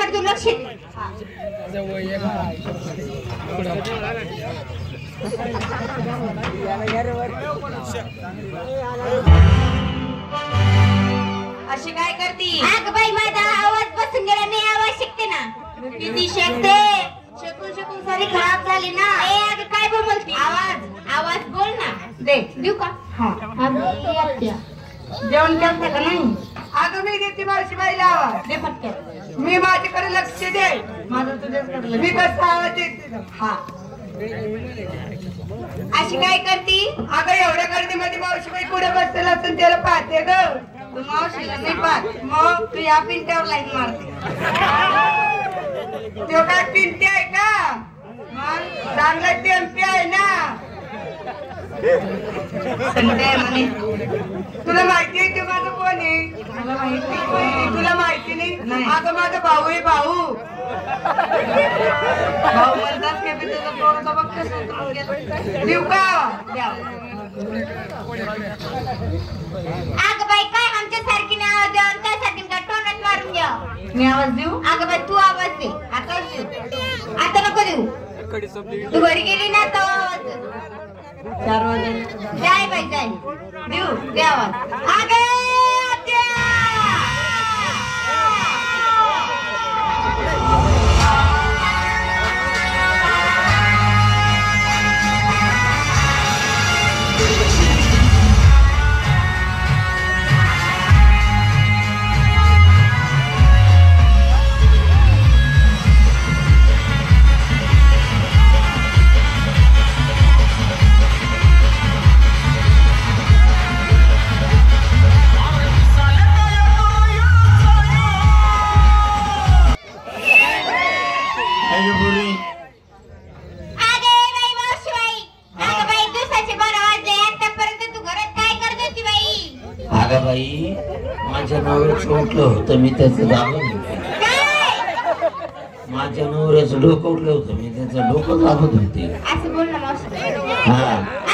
माझ्याकडे दुर्लक्ष आहे. अशी काय करती? अगं बाई माझा आवाज बसून गेला. मी आवाज शिकते ना. किती शकते? शकून शकून सारी खराब झाली ना. ए अगं काय बोलती? आवाज बोल ना. दे. देऊ का? हा. जेवण केलं का नाही? अगं मी देते मावशीबाईला आवाज. दे पटकन. मी माझ्याकडे लक्ष दे. माझं तुझ्याकडे मी कसं आवाज देते? हा. अशी काय करती? अगं एवढ्या गर्दीमध्ये मावशीबाई पुढे बसतेल असून त्याला पाहते ग. तू मावशीला नाही पाहत. मग तू या पिंट्यावर लाईन मारते. तो काय पिंटी आहे का? मग चांगला टेम्पी आहे ना. तुला माहिती आहे की माझं कोण आहे? मला माहित नाही. तुला माहिती नाही? नाही. अगं माझा भाऊ आहे. भाऊ भाऊ म्हणतात की मी तुझं पोरगं बघतेस उतरून गेलं. देऊ का? अगं बाई काय आमच्या सारखी नाही आवाज द्या. त्यासाठी का तोंडात मारून घ्या. मी आवाज देऊ? अगं बाई तू आवाज दे. आता देऊ. आता नको देऊ. तू घरी गेली ना तो आवाज 4 वाजे जाय बाई जाय. देऊ दे आवाज. अगं बाई माझ्या नवऱ्याचं उठलं होतं. मी त्याचं दाबत होते. माझ्या नवऱ्याचं डोकं उठलं होतं. मी त्याचं डोकं दाबत होते. असं बोल ना मावशी. हा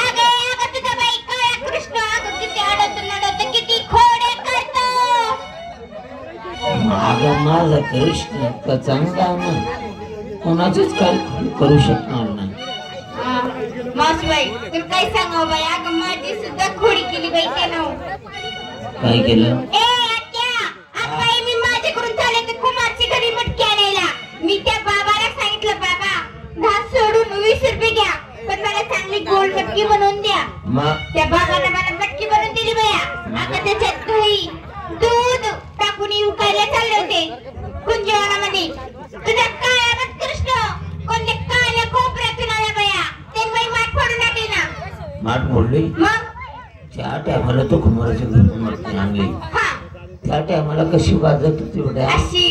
अगं माझा कृष्ण तर चांगला ना. कोणाचीच काय करू शकणार नाही. मावशीबाई तुला काय सांगावं बाई. अगं माझी सुद्धा खोडी केली बाई त्यानं. काय केलं? ए आत्या अगं बाई मी माझ्याकडून चालले तर कुमारची घरी मटकी आणायला. मी त्या बाबाला सांगितलं बाबा 10 सोडून 20 रुपये घ्या पण मला चांगली गोल मटकी बनवून द्या. त्या बाबाने मला मटकी बनवून दिली बया. अगं त्याच्यात दही दूध टाकून उकायला चालले होते कुंजवनामध्ये. तुझ्या काळ्या मत कृष्ण कोणत्या काळ्या कोपऱ्यातून आल्या बया. ते बाई माठ फोडून टाकली ना. माठ फोडली? मग त्या टायमाला तो कुमाराच्या घरून मटकी आणली. त्या टायमाला कशी वाजत होती एवढ्या अशी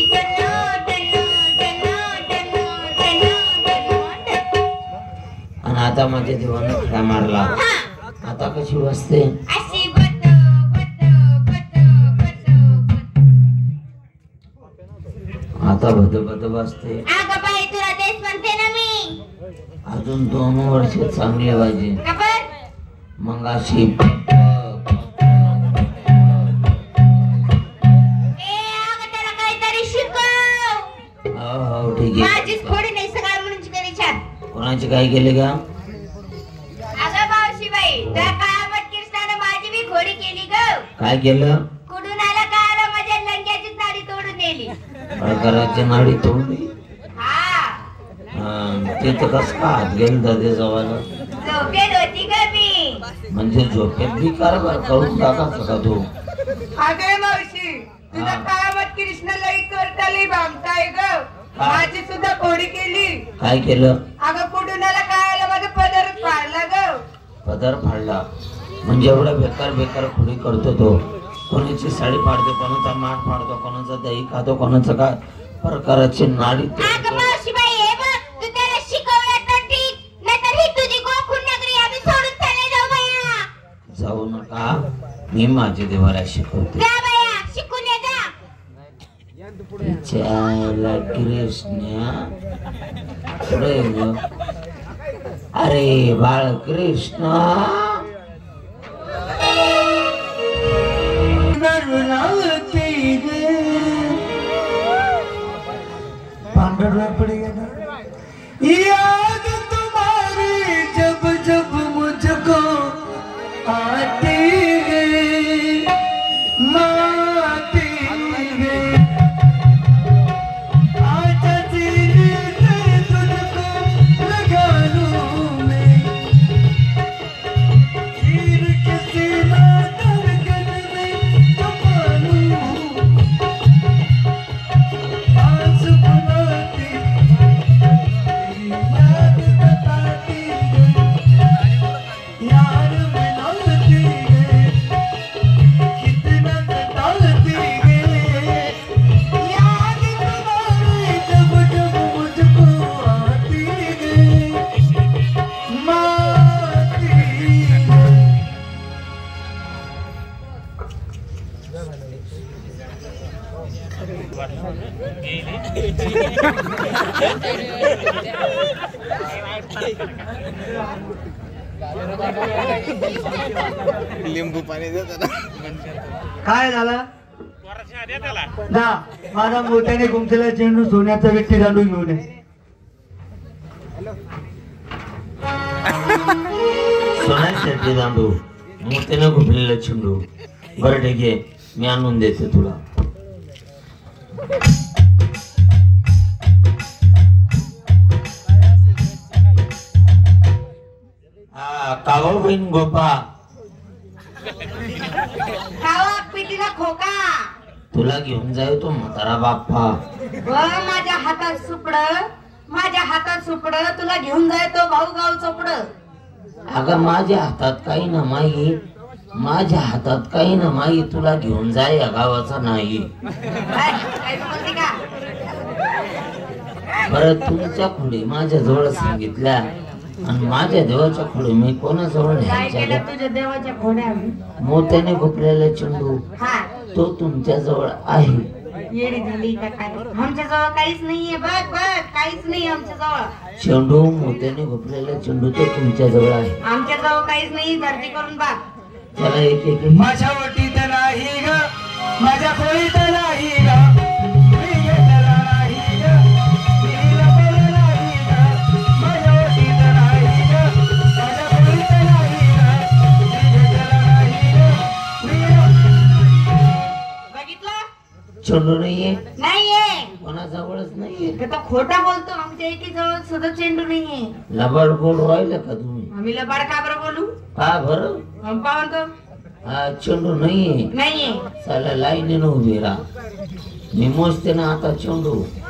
आणि आता माझ्या देवानं खडा मारला. आता कशी वाजते? अशी आता भद भद वाजते. अगं बाई तुला तेच म्हणते ना मी. अजून 2 वर्ष चांगले पाहिजे. मग अशी कोणाची काय केले का? अगं मावशीबाई त्या काळा मटकीरसानं माझी बी खोडी केली ग. काय केलं? कुठून आला काळा माझ्या लंग्याची नाडी तोडून नेली. प्रकाराची नाडी तोडली? हा ते तर कस का हात गेलं दादे जवाला? झोपेत होती ग मी. म्हणजे झोपेत बी कारभार करून टाकायचा का तू? अगं मावशी तुझा काळा मटकीरसानं लई करताली भामताय ग. माझी सुद्धा खोडी केली. काय केलं? अगं कुठूनला काय आलं माझा पदर फाडला ग. पदर फाडला म्हणजे एवढा बेकार बेकार खोडी करतो तो. कोणाची साडी फाडतो, कोणाचा माठ फाडतो, कोणाचा दही खातो, कोणाचा काय प्रकाराची नाडी. अगं मावशीबाई हे बघ तू त्याला शिकवलं तर ठीक नाहीतर ही तुझी गोकुळ नगरी आम्ही सोडून चालले जाऊ बया. जाऊ नका. मी माझ्या देवाला शिकवते. जा बया शिकून ये जा. त्याला कृष्णा अरे बाळ कृष्णा बेडरूम पड़ेगा ना। याद तुम्हारी जब जब मुझको आती है माती है आजा सीने से तुझको लगा लूं मैं चीर के सीना धड़कन में छुपा लूं आंस बुलाती तेरी याद सताती है यार मिलाती है कितना सताती है याद तुम्हारी जब जब मुझको आती है माती है। लिंबू पाणी देतात ना. काय झालं ना माझा मोठ्याने गुंफलेला चेंडू सोन्याचा विठ्ठी दांडू घेऊन ये. सोन्यासाठी दांडू मोठ्याने घुमलेला चेंडू. बरं ठीक आहे, मी आणून देते तुला. हा कावळ बहीण गोपा, खावा पिटीला खोका तुला घेऊन जाय तो म्हातारा बाप्पा. माझ्या हातात सुपड तुला घेऊन जाय तो भाऊ गाव चोपड. अगं माझ्या हातात काही ना माई, माझ्या हातात काही ना माई, तुला घेऊन जाय या गावाचा नाही. काय बोलते का? बरं तुमच्या खुडी माझ्या जवळ सांगितल्या आणि माझ्या देवाच्या खुडी मी कोणाजवळ काय न्यायच्या केलं ग? तुझ्या देवाच्या खोड्या? मोत्याने घुपलेला चेंडू हा तो तुमच्या जवळ आहे. येडी झाली का काय? आमच्या जवळ काहीच नाहीये. बघ काहीच नाही आमच्या जवळ. चेंडू मोत्याने घुपलेला चेंडू तो तुमच्या जवळ आहे. आमच्या जवळ काहीच नाही. धरती करून बघ. त्याला एक एक माझ्या वटीत नाही ग माझ्या खोलीत नाही ग मी घेतला नाही ग मी लपलं नाही ग माझ्या वटीत नाही ग माझ्या खोलीत नाही ग मी घेतला नाही ग बघितलं? चेंडू नाहीये, नाहीये. कोणाजवळच नाहीये. ते तर खोटा बोलतो. आमच्या एकी जवळ सुद्धा चेंडू नाहीये. लबाड बोल राहिलं का तुम्ही? आम्ही लबाड का बरं बोलू? का बरं? पाहतो हा चेंडू नाहीये. नाहीये. चला लाईनीनं उभी राहा, मी मोजते ना आता चेंडू.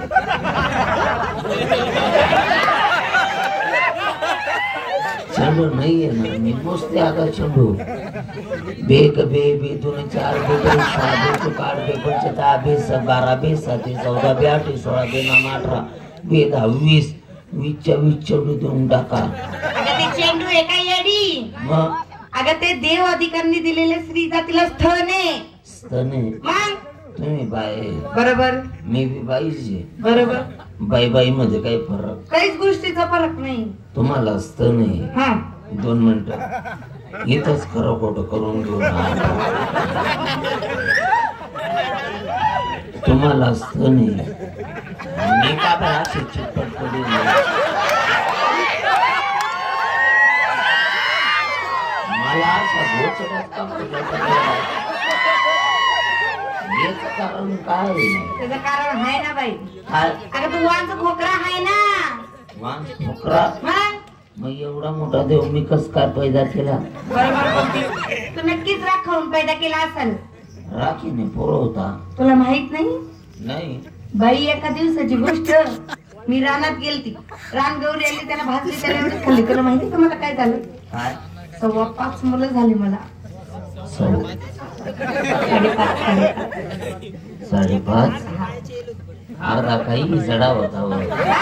चेंडू नाहीये ना, मी मोजते आता चेंडू. बेक बे बे 2 4 बे 6 बे 8 बे 5 10 बे 12 बे 7 14 बे 8 16 बे 9 18 बे 10 20 20च्या 20 चेंडू देऊन टाका. अगं ते चेंडू आहे का येडी? मग अगं ते देव अधिकाऱ्यांनी दिलेले स्त्री जातीला स्थळ आहे. स्तने मग तुम्ही बाय, बरोबर मी बी बाईचे. बरोबर. बाई बाई मध्ये काही फरक? काहीच गोष्टीचा फरक नाही. तुम्हाला स्तन आहे. हा 2 मिनिटं इथंच खरं खोटं करून घेऊन आलो. तुम्हाला स्तन आहे, मी का बरं अशी चिटपट करून मला अशा गोचड्यात काम करायचं? याचं कारण काय आहे? त्याचं कारण आहे ना बाई. काय अगं तू वांच खोकरा आहे ना. मांस फुकरा? मग मग एवढा मोठा देव मी कस काय पैदा केला? बरोबर बोलते. तू नक्कीच राग खाऊन पैदा केला असेल. राखीने पुरवता तुला माहित नाही? नाही. बाई एका दिवसाची गोष्ट. मी रानात गेलती. रान गौरी आली, त्याला भाजली, त्याला एवढंच खाल्ली. तुला माहिती का मला काय झालं? काय 5.25 मुलं झाली मला. 5.5 अर्धा काही जडा होता वर.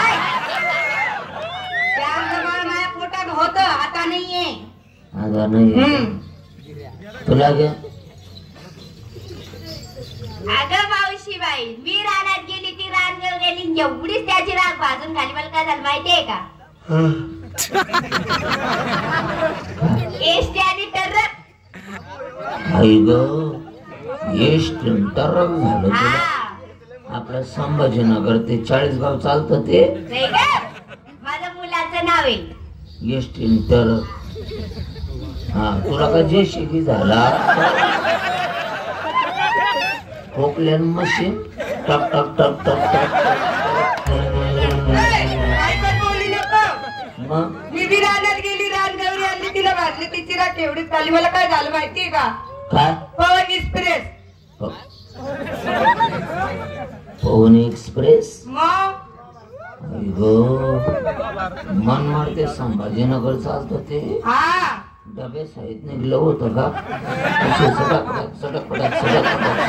त्या जवळ माझ्या पोटात होत, आता नाहीये. आता नाही. तुला ग अगं मावशी बाई, मी रानात गेली, ती रानगळ गेली, एवढीच त्याची राग भाजून खाली. मला काय झालं माहितीये का? एसटी आणि टरक. आई ग एस टरक झालं तुला. आपलं संभाजीनगर ते 40 चालतं ते नाही का? माझ्या मुलाचं नाव आहे. एसटी तर हा तुला का JCB झाला खोकल्यान मशीन टक टक टक टक टक काय पण बोलू नको. मग मी बी रानात गेली, रानगौरी आणली, तिला भाजली, तिची रात एवढीच चालली. मला काय झालं माहितीये का? काय पवन एक्सप्रेस. पवन एक्सप्रेस मग मन मारते संभाजीनगर चालतं ते हा डबे साईड निघलं होतं का असे सडक सडक पडक सडक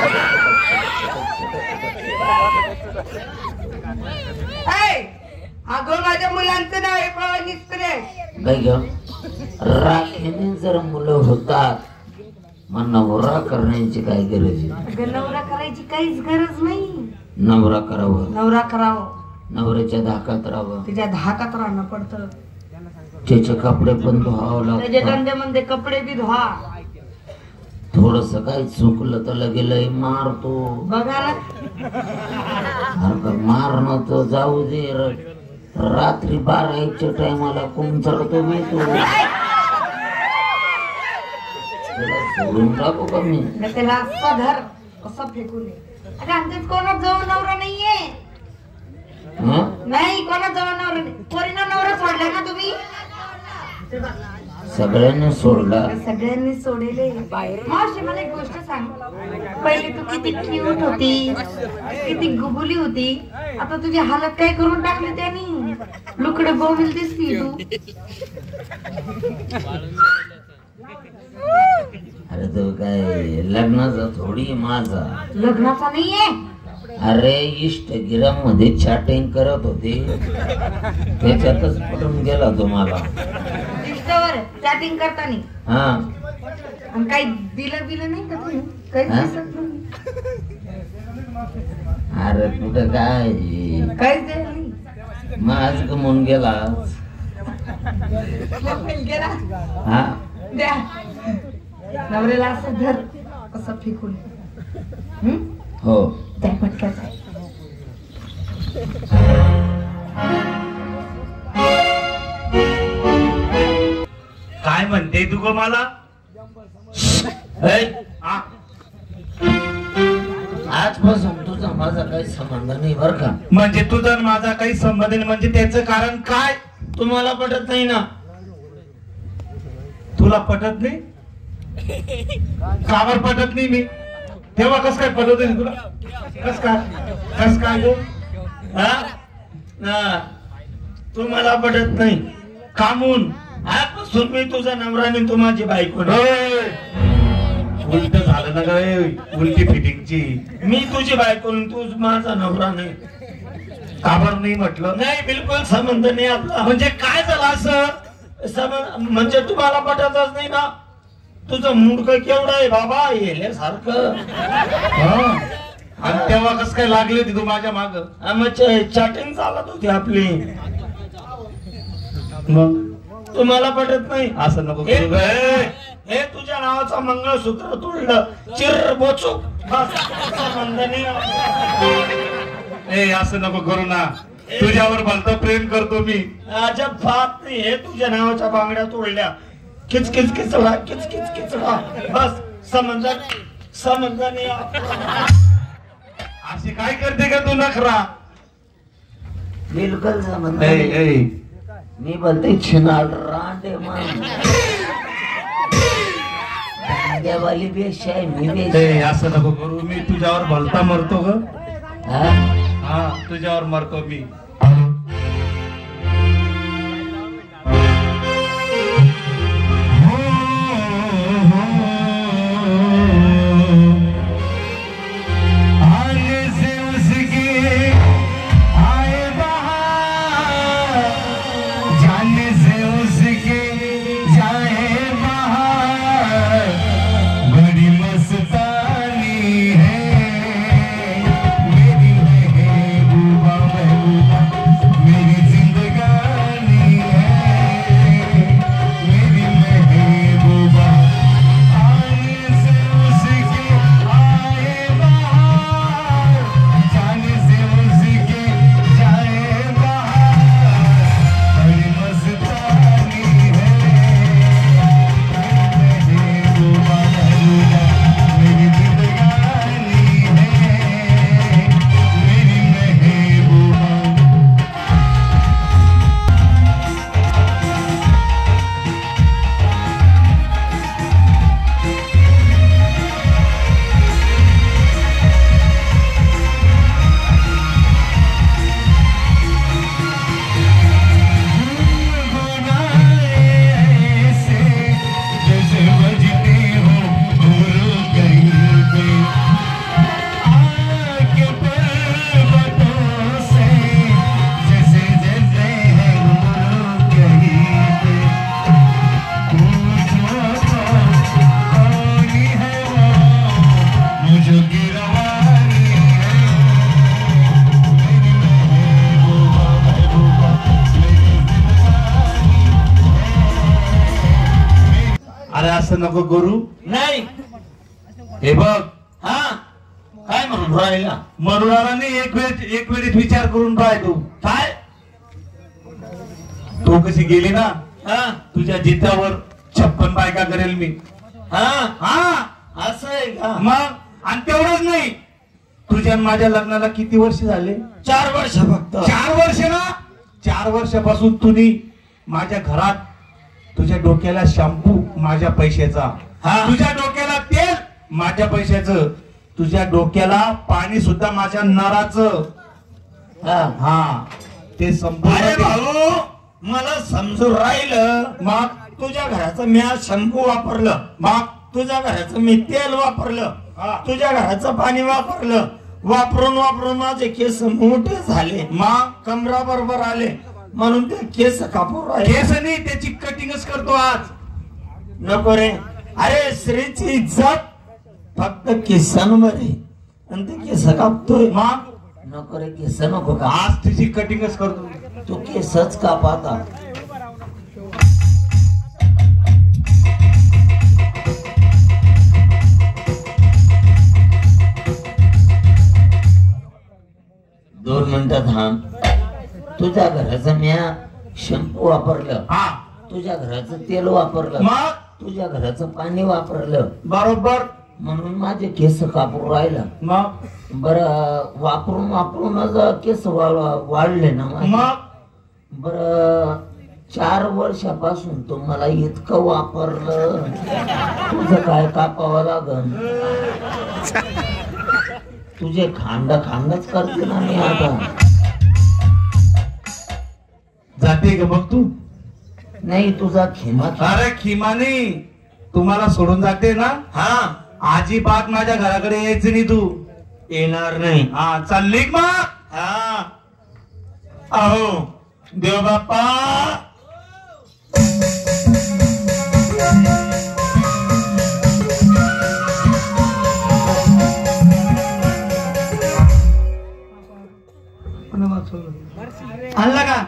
अगं माझ्या मुलांचं नाव आहे पवन एक्सप्रेस. काय ग राखीने जर मुलं होतात मग नवरा करण्याची काय गरज आहे? नवरा करायची काहीच गरज नाही. नवरा करावं, नवरा करावं, नवऱ्याच्या धाकात राहावं, तिच्या धाकात राहणं पडतं. त्याचे कपडे पण धुवावं त्याच्या लागतं. धंद्यामध्ये कपडे बी धुवा. थोडस काही चुकलं तर लगेलही मारतो. बघा ना, अरे का मारणं तर जाऊ दे रात्री 12-1च्या टायमाला कोण चढतो मी तो त्याला सोडून टाकू का मी? त्याला असं धर असं फेकून दे. अरे आमच्यात कोणाच जवळ नवरा नाहीये. हं? नाही कोणाच जवळ नवरा नाही. पोरीना नवरा सोडला ना तुम्ही? सगळ्यांनी सोडला. सगळ्यांनी सोडले. मावशी मला एक गोष्ट सांग. पहिले तू किती क्यूट होती, किती गुबुली होती. आता तुझी हालत काय करून टाकली त्यांनी. लुकडे बोंबील दिसती तू. अरे तो काय लग्नाचा थोडी माझा. लग्नाचा नाहीये. अरे इंस्टाग्राम चॅटिंग करत होते त्याच्यातच पडून गेला तुम्हाला. इंस्टावर चॅटिंग करताना हा आणि काही दिलं नाही का तुम्ही? काहीच हा? दिसत नाही. अरे कुठं काय काहीच दिलं नाही. माझ गमून गेला. गेला. हा द्या नवऱ्याला असं धर असं फेकून. हो त्या पटक्याचा काय म्हणते तू गो मला? ऐ, हा? आजपासून तुझा माझा काही संबंध नाही बर का. म्हणजे तुझा आणि माझा काही संबंध नाही म्हणजे त्याचं कारण काय? तुम्हाला पटत नाही ना? तुला पटत नाही? कावर पटत नाही मी? तेव्हा कस काय पटत नाही तुला? कस काय गो? हा? हा. तुम्हाला पटत नाही कामून आजपासून मी तुझा नवरा आणि तू माझी बायको नाही. उलट झालं ना ग, उलटी फिटिंगची. मी तुझी बायको आणि तू माझा नवरा नाही. काबर नाही म्हटलं? नाही बिलकुल संबंध नाही आपला. म्हणजे काय झालं असं? म्हणजे तुम्हाला पटतच नाही ना? तुझं मूड केवढं आहे बाबा येल्यासारखं. आणि तेव्हा कस काय लागली होती तू माझ्या माग? चॅटिंग चालत होती आपली. मग तुम्हाला पटत नाही? असं नको हे करू ग. हे तुझ्या नावाचं मंगळसूत्र तोडलं चिर बोचूक बस संबंध नाही. ए असं नको करू ना. तुझ्यावर भलतं प्रेम करतो मी. अजिबात नाही. हे तुझ्या नावाच्या बांगड्या तोडल्या किचकिच किचडा किचकिच किचडा बस संबंध नाही. अशी काय करते का तू नखरा? बिलकुल संबंध नाही. मी बोलते छिनाल रांडे मान वाली बेश आहे मी बेश. असं नको करू. मी तुझ्यावर भलता मरतो ग. हा? हा तुझ्यावर मरतो मी. बड़ी मस्तानी है मेरी महबूबा महबूबा असं नको करू. नाही. हे बघ, हा काय म्हणून राहिला? म्हणून नाही, एक वेळेस विचार करून पाय तू. काय? तू कशी गेली ना, हा तुझ्या जितावर 56 बायका करेल मी. हा हा असं आहे का? मग, आणि तेवढंच नाही, तुझ्या आणि माझ्या लग्नाला किती वर्ष झाले? 4 वर्ष फक्त. 4 वर्ष ना. 4 वर्षापासून तुम्ही माझ्या घरात, तुझ्या डोक्याला शॅम्पू माझ्या पैशाचा, हा. तुझ्या डोक्याला तेल माझ्या पैशाचं, तुझ्या डोक्याला पाणी सुद्धा माझ्या नळाचं. हा ते अरे संपूर्ण. भाऊ मला समजून राहिलं. मग तुझ्या घराचं मी आज शॅम्पू वापरलं, मग तुझ्या घराचं मी तेल वापरलं, हा. तुझ्या घराचं पाणी वापरलं, वापरून वापरून माझे केस मोठे झाले, मग कमरा बरोबर आले, म्हणून ते केस कापून राहिले. केस नाही, त्याची कटिंगच करतो आज. नको रे. अरे स्त्रीची इज्जत फक्त केसांवर आहे, आणि ते केस कापतोय. मग नको रे, केस नको का? आज तिची कटिंगच करतो. तू केसच काप आता. दोन मिनिटं थांब. तुझ्या घराचं म्या शॅम्पू वापरलं, हा तुझ्या घराचं तेल वापरलं, मग तुझ्या घराचं पाणी वापरलं, बरोबर. म्हणून माझे केस कापून राहिला. मग बर वापरून वापरूनच केस वाढले ना माझे. मग बर 4 वर्षापासून तू मला इतकं वापरलं, तुझं काय कापावं लागन? तुझे खांडच करते ना मी आता. जाते का मग तू? नाही तुझा खिमा. अरे खिमानी, तुम्हाला सोडून जाते ना. हा अजिबात माझ्या घराकडे यायचं नाही तू. येणार नाही. हा चालली का मग? हा अहो देव बाप्पा. आणला का?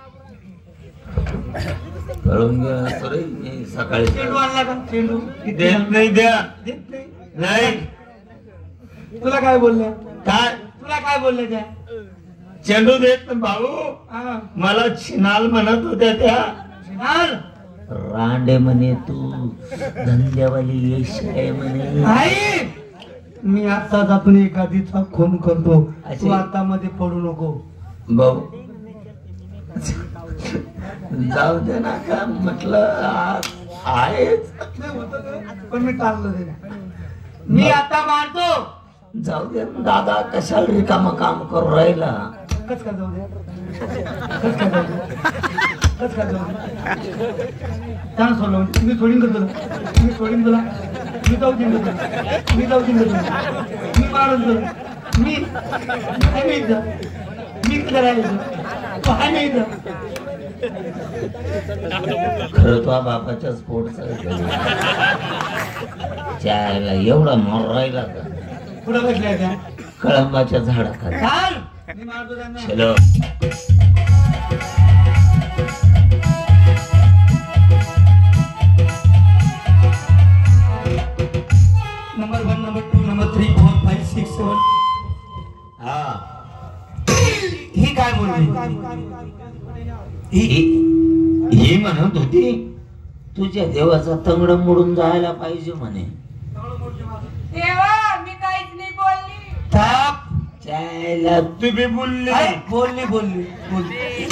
कळून घ्या सरे, मी सकाळी चेंडू आणला का? चेंडू देत नाही. द्या नाही. तुला काय बोलले? काय तुला काय बोलले त्या? चेंडू देत नाही भाऊ. हा. मला छिनाल म्हणत होत्या त्या. शिनार? रांडे म्हणे, तू धंद्यावाली यश आहे म्हणे. आई, मी आता आपण एखादीचा खून करतो. अशी? तू आता मध्ये पडू नको. भाऊ जाऊ दे ना का म्हटलं आहेच. पण मी टाळलं ते. मी आता मारतो. जाऊ दे ना दादा, कशाला रिकामा काम करू राहिला? कस काय जाऊ दे? कस काय जाऊ दे? कस काय जाऊ दे? त्यानं सोडलं. मी सोडीन का तुला? मी सोडीन तुला? मी जाऊ देईन का तुला? मी जाऊ देईन का तुला? मी मारून तुला? मी आहे मी इथं. मी करायचं आहे मी इथं. खरं तो बापाच्या स्पोर्टचा चायला एवढा मोर राहिला का? कुठं बसलाय त्या? कळंबाच्या झाडाखाली. चाल, मी मारतो त्यांना. चलो. Number 1, number 2, number 3, 4, 5, 6, 7. हा ही काय बोलली? ही म्हणत होती तुझ्या देवाचा तंगड मोडून जायला पाहिजे म्हणे. देवा, मी काहीच नाही बोलली. थाप. चायला तुम्ही बोलले. काय? बोलली बोलली बोलली.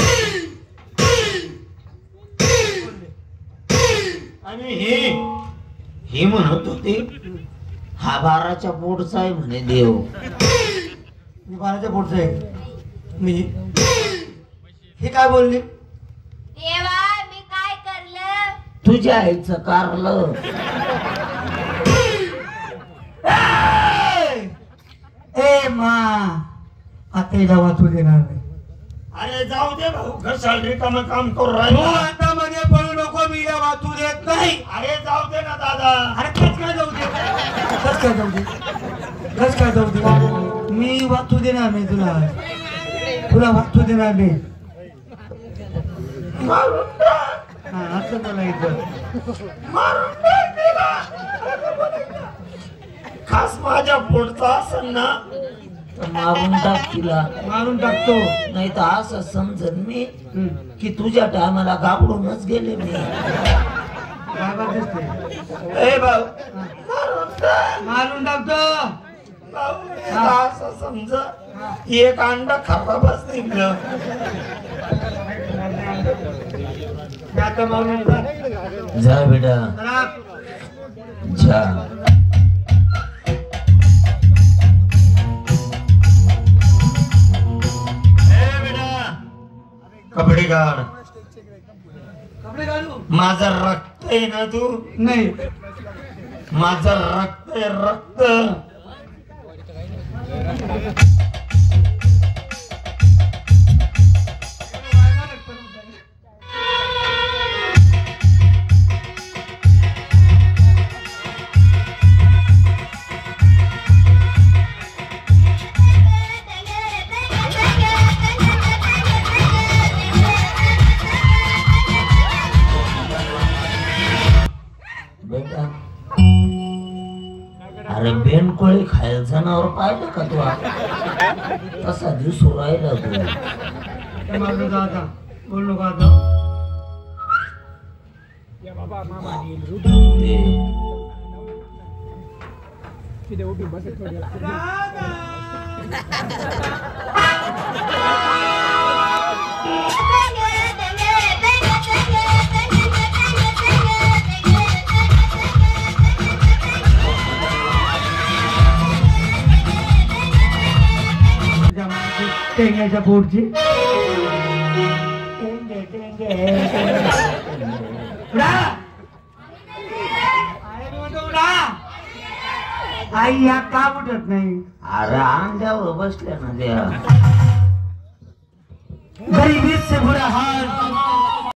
आणि ही म्हणत होती हा 12च्या पोटचा आहे म्हणे देव. मी 12च्या पोटचा आहे. मी हे काय बोलली? देवा मी काय करलं? तुझ्या आईचं कारलं. ए मा, आता हिला वाचू देणार नाही. अरे जाऊ दे भाऊ, कशाला रिकामं काम करू तू राहिला? आता मध्ये पळू नको. मी हिला वाचू देत नाही. अरे जाऊ दे ना दादा. अरे कस काय जाऊ दे? कस काय जाऊ दे? कस काय जाऊ दे? मी वाचू देणार नाही तुला. तुला वाचू देणार नाही. मारून टाक. हा, असं बोलायचं. मारून टाक तिला. खास माझ्या पोटचा असेल ना तर मारून टाक तिला. मारून टाकतो. नाही तर असं समजत मी की तुझ्या टायमाला घाबरूनच गेले मी. काय बात दिसते? ए भाऊ मारून टाकतो. असं समज एक अंडा खराबच निघलं. आता मारून टाक. जा बेटा चला. जा. कपडे काढ. कपडे घालू. माझं रक्त आहे ना तू. नाही माझं रक्त आहे रक्त. बेटा अरे बेनकोळी खायला जनावर पाहिलं का तू? तसा दिसू राहिला तू. मारून जा आता. बोल नको आता. टेंग्याच्या पोटची आई या का उठत नाही? अरे अंड्यावर बसल्या ना त्या. गरीबी से बुरा हाल